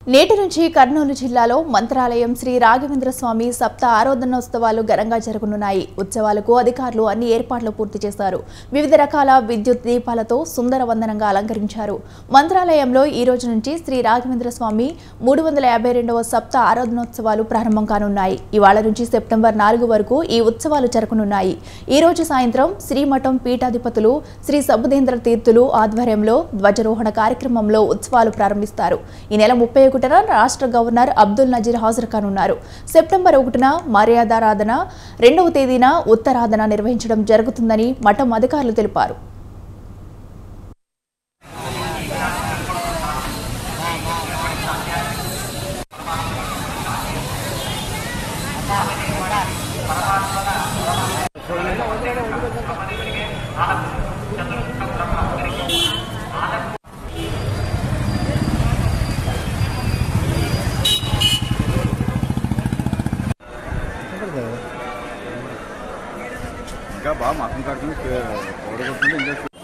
నేటి నుంచి కర్నూలు జిల్లాలో మంత్రాలయం శ్రీ రాఘవేంద్ర స్వామి సప్త ఆరాధనోత్సవాలు ఘనంగా జరగనున్నాయి. ఉత్సవాలకు అధికారులు అన్ని ఏర్పాట్లు పూర్తి చేశారు. వివిధ రకాల విద్యుత్ దీపాలతో సుందర వందనంగా అలంకరించారు. మంత్రాలయంలో ఈ రోజు నుంచి శ్రీ రాఘవేంద్ర స్వామి 352వ సప్త ఆరాధనోత్సవాలు ప్రారంభం కానున్నాయి. ఇవాళ నుంచి సెప్టెంబర్ 4 వరకు ఈ ఉత్సవాలు జరగనున్నాయి. ఈ రోజు సాయంత్రం శ్రీమఠం పీఠాధిపతులు శ్రీ సబుదేంద్ర తీర్థులు ఆధ్వర్యంలో ధ్వజారోహణ కార్యక్రమంలో ఉత్సవాలు ప్రారంభిస్తారు. ఈ నెల 31న రాష్ట్ర గవర్నర్ అబ్దుల్ నజీర్ హాజరు కానున్నారు. సెప్టెంబర్ 1న మర్యాదారాధన, 2వ తేదీన ఉత్తరాధన నిర్వహించడం జరుగుతుందని మఠం అధికారులు తెలిపారు. ఇంకా బాగా మతం కడుతుంది